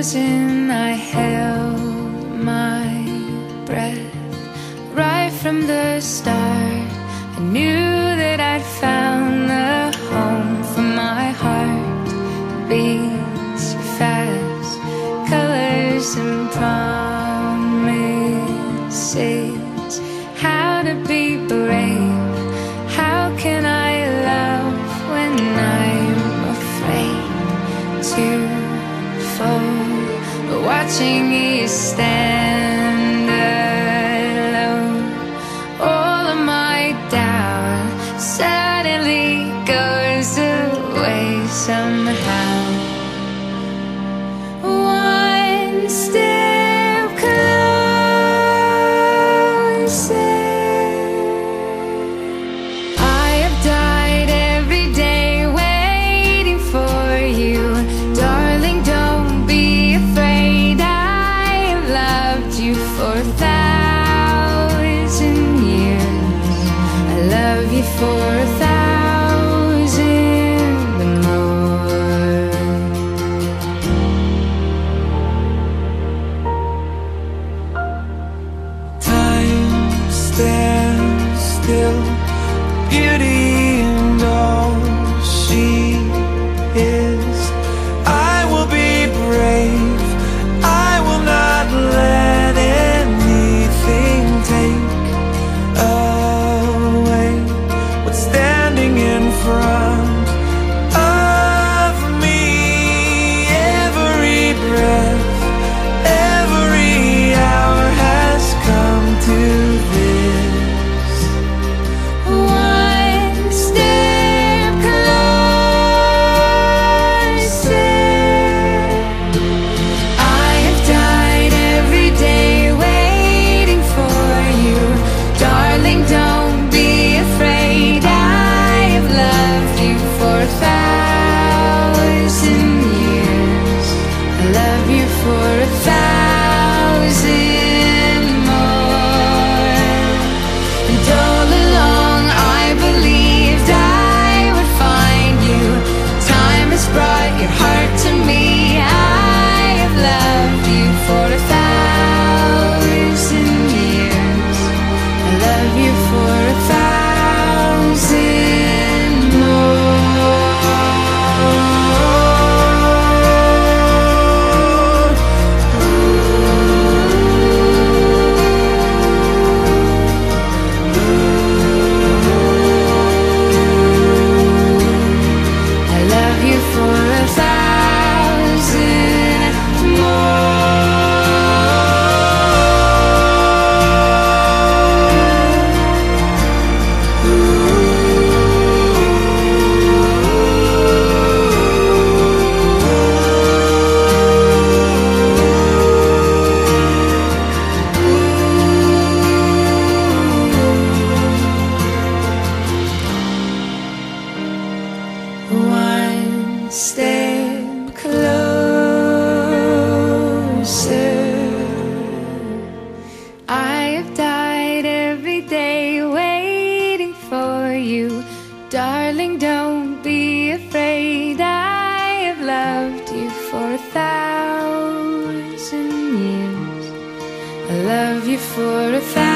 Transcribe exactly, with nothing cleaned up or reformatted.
frozen, I held my breath. Right from the start, I knew that I'd found the home for my heart. Beats fast, colors and promises. How to be brave, how can I love when I'm afraid to fall? But watching you stand alone, all of my doubt suddenly goes away somehow. One step closer. I have died every day waiting for you. Darling, don't be afraid. I have loved you for a thousand years. I love you for a thousand more. Time stands still, beauty and all she is. I will be brave, I will not let anything take away what's standing in front of me. Every breath, every hour has come to this. One step closer. I have died every day waiting for you. Darling, don't be afraid. I have loved you for a thousand years. I love you for a thousand more. And all along I believed I would find you. Time has brought your heart to me. I have loved you for a thousand years. I love you for a thousand more. I love you for a thousand One step closer. I have died every day waiting for you. Darling, don't be afraid. I have loved you for a thousand years. I love you for a thousand